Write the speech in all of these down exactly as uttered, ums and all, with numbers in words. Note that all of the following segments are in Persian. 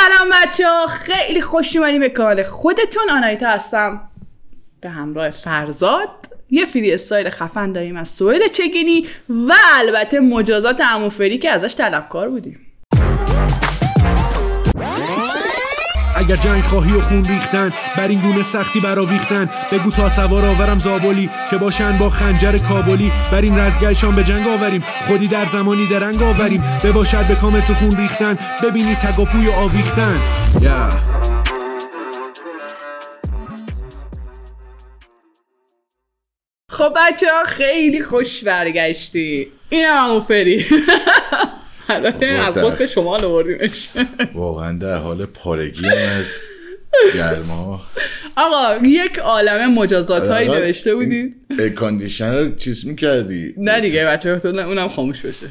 سلام بچه ها، خیلی خوش اومدیم به کانال خودتون. آنایتا هستم به همراه فرزاد. یه فری استایل خفن داریم از سهیل چگینی و البته مجازات عمو فری که ازش طلبکار بودیم. اگر جنگ خواهی و خون ریختن بر این گونه سختی براویختن، بگو تا سوار آورم زابلی که باشن با خنجر کابلی. بر این رزگلشان به جنگ آوریم، خودی در زمانی درنگ آوریم. بباشد به کام تو خون ریختن، ببینی تگ و پوی و آویختن. yeah. خب بچه ها خیلی خوش برگشتی. این هم عمو فری. البته از خود به شمال آوردیمش. واقعا در حال پارگی از گرما. آقا یک عالمه مجازات هایی نوشته بودی. کاندیشن رو چیز میکردی؟ نه دیگه بچه ها اونم خاموش بشه.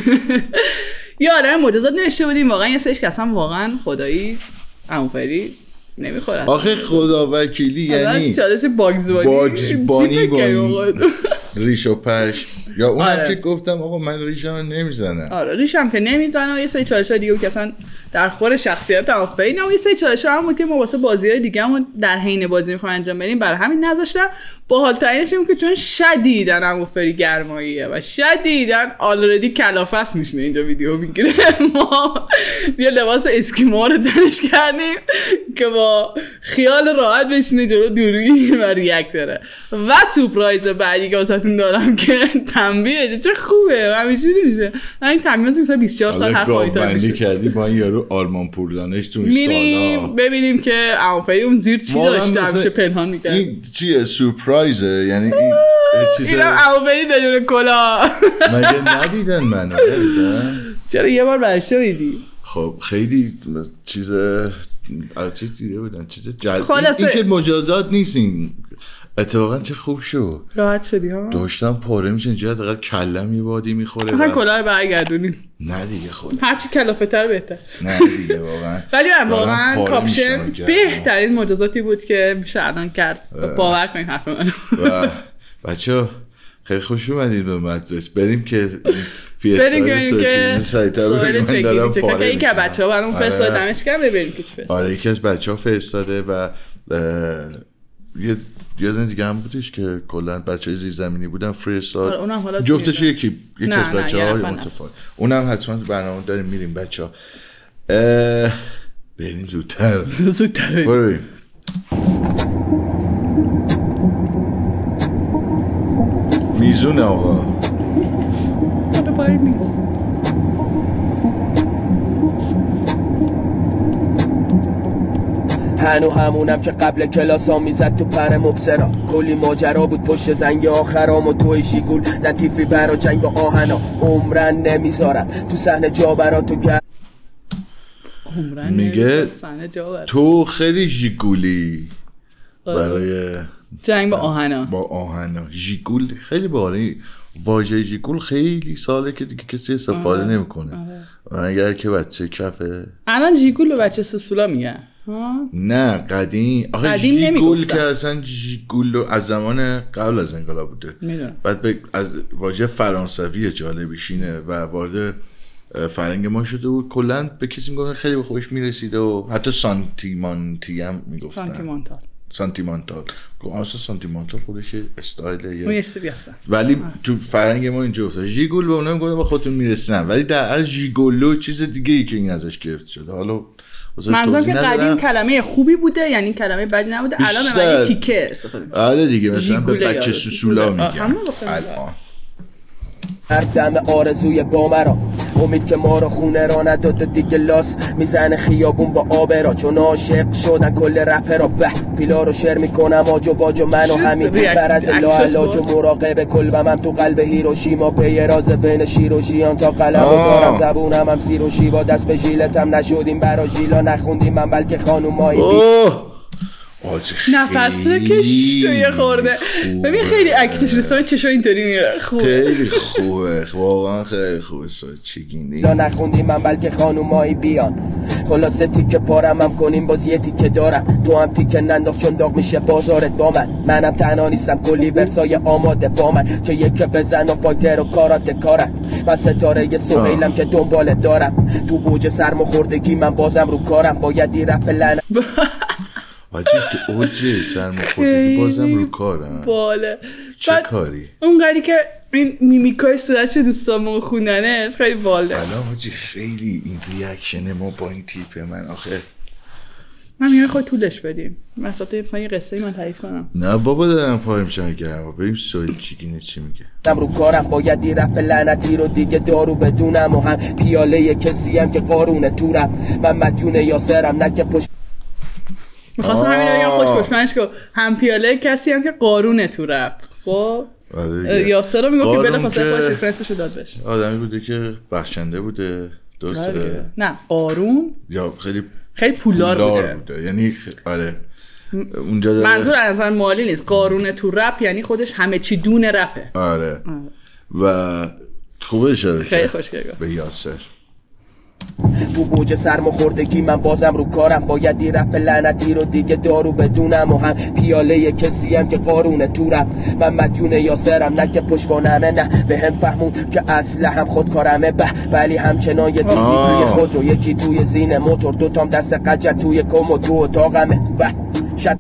یه عالمه مجازات نوشته بودیم. واقعا یه سرش که اصلا واقعا خدایی عمو فری نمیخوره. آخه خدا وکیلی یعنی چالش باگز بانی باگز بانی بانی ریش و پش. یا اونم آره. که گفتم آقا من ریشم نمیزنم. آره ریشم که نمیزنم. یه سری چالش ها دیگه که اصلا در خور شخصیت عمو فری نه. یه سری چالش ها هم بود که ما واسه بازی‌های دیگه‌مون در حین بازی می‌خوایم انجام بدیم، برای همین نذاشتم. باحال ترینش اینه که چون شدیداً عمو فری گرماییه و شدیداً آلردی کلافس میشینه اینجا ویدیو میگیره، ما یه لباس اسکیمو رو تنش کردیم که با خیال راحت بشینه جلو دورویی و ریاکتره. و سورپرایز بعدی که واسهتون دارم که تنبیه چه خوبه، همیشه نمیشه. این تنبیه مثلا بیست و چهار سال حرف آیتا میشه. کردی با این یارو آلمان پوردانش تو سالا ببینیم که عمو فری اون زیر چی داشته، همیشه پنهان می‌کرد. این چیه سورپرایزه؟ یعنی این چیزه اینا عمو فری بدون کلاه. مگه ندیدن منو؟ چرا یه بار برشته دیدی؟ خب خیلی چیز البته دیده بودن چیز جلب. این که مجازات نیست، این اتفاقا چه خوب شد، راحت شدی ها. داشتم پاره میشه اینجا دقیقا کلم یه بادی میخوره. مثلا کلاه رو برگردونی. نه دیگه خود هرچی کلافه تر بهتر. نه دیگه واقعا. ولی واقعا کاپشن بهترین مجازاتی بود که میشه الان کرد. باور کنین حرف منو. بچه‌ها خیلی خوش اومدید به مدرسه. بریم که بریم که سوال چگینی چه که این که بچه ها برامون فرستادنش کرد. ببینیم که چی فرستاده. آره یکی از بچه ها فرستاده و یه یادن دیگه هم بودش که کلا بچه های زیرزمینی بودن فرستاد. جفتش یکی یکی از بچه های متفاوت. اونم حتما برنامه داریم میریم بچه ها. بریم زودتر زودتر بریم. میزونه آقا پای میز. هنو همونم که قبل کلاسام میزد تو پر مبصرا. کلی ماجرا بود پشت زنگ آخرام و توی شیگول لطیفی برا جنگ و آهنا. عمرن نمیذارم تو صحنه جا برا تو گر میگه تو خیلی ژیگولی برای جنگ با آهنا. با آهنا ژیگول خیلی باحالی. واژه ژیگول خیلی ساله که دیگه کسی استفاده نمیکنه اگر که بچه کفه. الان ژیگول رو بچه سسولا میگن. نه قدیم. آخه ژیگول که اصلا ژیگول از زمان قبل از انقلاب بوده. میدونم. بعد به از واژه فرانسوی جالبیشینه و وارد فرنگ ما شده بود. کلا به کسی میگفتن خیلی به خودش میرسیده و حتی سانتیمانتی هم میگفتن. سانتیمانتال سانتیمانتال اصلا سانتیمانتال خودش استایل یه ولی آه. تو فرنگ ما اینجا افتاد. ژیگول به اونها میگفتن به خودتون میرسن، ولی در از ژیگولو چیز دیگه ای که این ازش گرفت شده. حالا منظورم که قدیم کلمه خوبی بوده، یعنی کلمه بدی نبوده. الان به معنی تیکه استفاده میشه. آره دیگه مثلا به بچه سوسولا میگن الان. هر دم آرزوی با مرا امید که ما رو خونه را نداد دیگه لاس میزنه خیابون با آبرا. چون عاشق شدن کل رپرا به پیلا رو شر میکنم آج و واج و من و همین بر از لا علاج و مراقب کلبم هم تو قلب هیروشیما. پی راز بین شیر و شیان تا قلم و دارم زبونم هم سیر و شیوا. دست به ژیلتم نشدیم برا ژیلا نخوندیم من بلکه خانومایی نفس رو کش تو یه خورده. ببین خیلی اکتش رسای چشو اینطوری میره. خوبه خیلی خوبه واقعا خیلی خوبه. سوال چگینی لا نخوندیم من بلکه خانومایی بیان. خلاصه تیکه پارم هم کنیم باز یه تیکه دارم. تو هم تیکه ننداخت چون داغ میشه بازارت با من. منم تنها نیستم کلی ورسای آماده با من که یکی بزن و فایتر و کارات کارم. من ستاره سهیلم که دنبالت دارم تو بوج سرماخوردگی من بازم رو کارم باید یه رپ لعنت واجه تو اوجه سرماخوردگی بازم رو کارم باله چه کاری؟ اونقدری که این میمیکای صورتش دوستان ما خوندنش خیلی باله. الان حاجی خیلی این ریاکشن ما با این تیپه من آخه من میگم خود طولش بدیم مثلا مثلا یه قصه ای من تعریف کنم. نه بابا دارم پای میشن گرم بریم سوال چیگینه چی میگه. من رو کارم باید یه رپ لعنتی رو دیگه دارو بدونم و هم پیاله کسی هم که قارونه تورم من مدیون یاسرم نه که پشت میخواستم همین رو بگم خوش پشمنش که هم پیاله کسی هم که قارونه تو رپ. خب یاسر رو میگم که بلافاصله خوش رفرنسش رو داد بهش. آدمی بوده که بخشنده بوده درسته. نه قارون یا خیلی خیلی پولدار بوده. بوده یعنی آره اونجا داره منظور از نظر مالی نیست قارونه تو رپ یعنی خودش همه چی دون رپه. آره و خوبه اشاره خیلی خوشگله به یاسر. تو بوج سرماخوردگی من بازم رو کارم باید یه رپ لعنتی رو دیگه دارو بدونم و هم پیاله کسی هم که قارونه تورم من مدیون یاسرم نه که پشتوانمه نه به هم فهمون که اصل هم خودکارمه به ولی همچنان یه تیزی توی خود رو یکی توی زین موتور دوتام دست قجر توی کم و تو اتاقمه و شد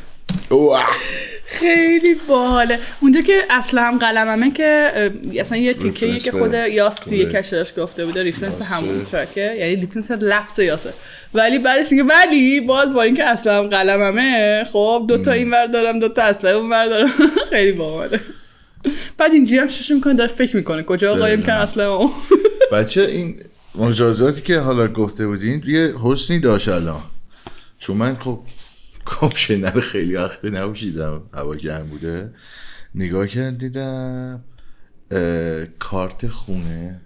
خیلی باحاله اونجا که اصلا هم قلممه که اصلا یه تیکه‌ای که خود یاس توی کشش گفته بوده ریفرنس همون ترکه یعنی ریفرنس لفظ یاسه ولی بعدش میگه ولی باز با اینکه اصلا هم قلممه خب دو تا اینور دارم دو تا اصلا اونور دارم خیلی باحاله. بعد اینجوری هم شش میکنه داره فکر میکنه کجا قایم کن اصلا اون بچه این مجازاتی که حالا گفته بودین یه حسنی داشت الان چون من خب کامشنر خیلی وقته نبوشیدم هوا گرم بوده نگاه کردم دیدم کارت خونه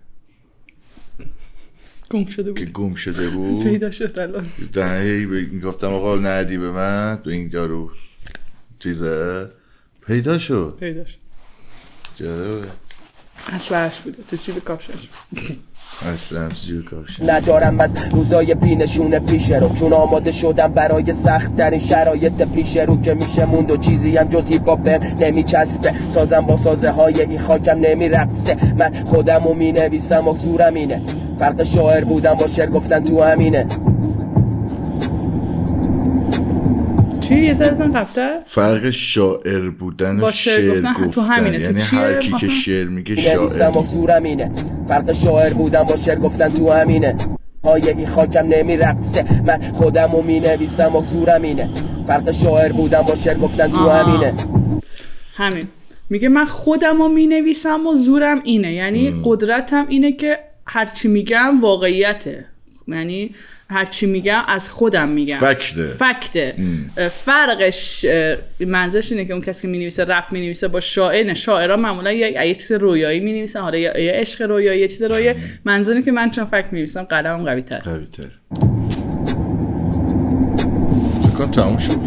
گم شده بود که گم شده بود پیدا شد الان دهی گفتم آقا ندی به من تو این دارو چیزه پیدا شد پیدا شد جالبه اصلاش بوده تو چی به کافشش اصلا زیر کافشش ندارم از روزای بینشون پیش رو چون آماده شدم برای سخت در این شرایط پیش رو که میشه موند و چیزی هم جز هیپ هاپ نمیچسبه سازم با سازه های این خاکم نمیرقصه من خودمو مینویسم و زورم اینه فرق شاعر بودم با شعر گفتن تو همینه چی یه ذره قبطه فرق شاعر بودن با شعر گفتن, گفتن. تو همینه یعنی هر کی که شعر میگه شاعر زورم اینه فرق شاعر بودم با شعر گفتن تو همینه های این خاکم نمیرقصه من خودمو مینویسم و زورم اینه فرق شاعر بودم با شعر گفتن تو همینه همین میگه من خودمو مینویسم و زورم اینه یعنی م. قدرتم اینه که هرچی میگم واقعیته یعنی هرچی میگم از خودم میگم فکته فکته فرقش منظورش اینه که اون کسی که مینویسه رپ مینویسه با شاعر نه شاعرها معمولا یه یه چیز رویایی مینویسن حالا یا یه عشق رویایی یه چیز رویایی منظور اینه که من چون فکت مینویسم قلمم قوی تر قوی تر چون تموم شد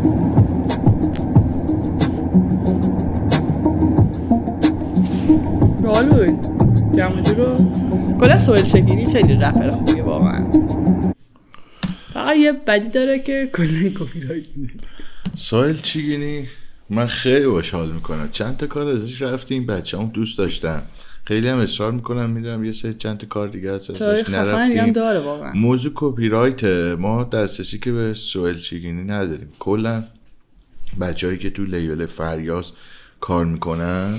گالوی جمعجی رو کلا سوال چگیری خیلی رپر خوبیه واقعا فقط یه بدی داره که کلا کپی رایت میده. سوال چگیری من خیلی باش حال میکنم چند تا کار ازش رفتیم بچه‌ام دوست داشتن خیلی هم اصرار میکنم میدونم یه سری چند تا کار دیگه ازش نرفتیم داره واقعا موضوع کپی رایت ما دسترسی که به سوال چگیری نداریم کلا بچه‌هایی که تو لیبل فریاس کار میکنن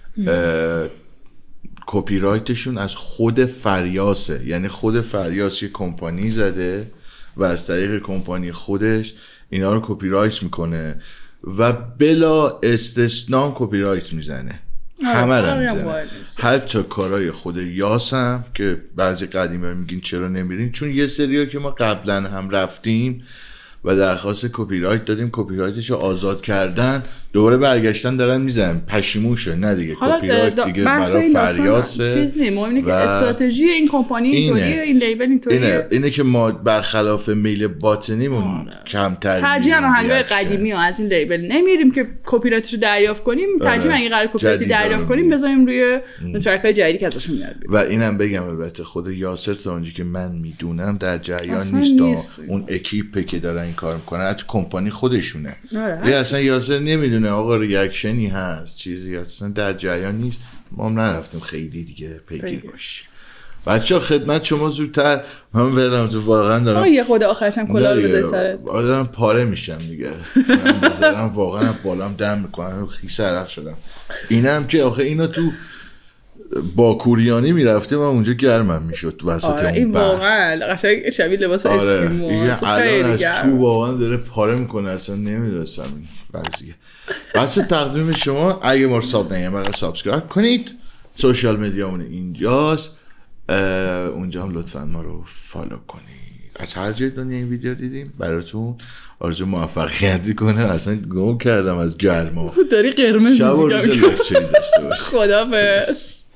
کپی رایتشون از خود فریاسه یعنی خود فریاس یه کمپانی زده و از طریق کمپانی خودش اینا رو کپی رایت میکنه و بلا استثناء کپی رایت میزنه همه رو میزنه حتی کارهای خود یاسم که بعضی قدیمه میگین چرا نمیرین چون یه سریا که ما قبلا هم رفتیم و درخواست کپی رایت دادیم کپی رایتش رو آزاد کردن دوباره برگشتن دارن میزنن پشیمون شد نه دیگه کپی رایت دیگه برای فریاسه چیز نیم اینه که استراتژی این کمپانی اینطوریه این لیبل اینطوریه اینه اینه که ما برخلاف میل باطنیمون کمتر ترجیحاً آهنگای قدیمی ها از این لیبل نمیریم که کپی رایتش رو دریافت کنیم ترجیحاً اگه قرار کپی رایت دریافت کنیم بذاریم روی ترک‌های جدیدی که ازشون میاد و اینم بگم البته خود یاسر تا اونجایی که من میدونم در جریان نیست اون اکیپی که دارن این کار میکنن تو کمپانی خودشونه یه اصلا یاسر نمیدونه آقا ریاکشنی هست چیزی اصلا در جریان نیست ما هم نرفتیم خیلی دیگه پیگیر باشیم. بچه‌ها خدمت شما زودتر من برم تو واقعا دارم یه خود آخرش هم کلاه رو بذاری سرت دارم پاره میشم دیگه من بذارم واقعا بالام دم میکنم خیس عرق شدم. اینم که آخه اینا تو باکوریانی میرفتیم و اونجا گرمم میشد وسط آره این واقعا قشنگ شبیه لباس اسکیمو. الان از تو واقعا داره پاره میکنه اصلا نمیدونستم این وضعیه. بچه تقدیم شما اگه ما رو ساب نگیم بقیه سابسکرایب کنید. سوشال میدیامون اینجاست اونجا هم لطفا ما رو فالو کنید. از هر جای دنیا این ویدیو دیدیم براتون آرزو موفقیتی کنه. اصلا گم کردم از گرما داری قرمز شب و روز لکچری داشته باش. خدافظ.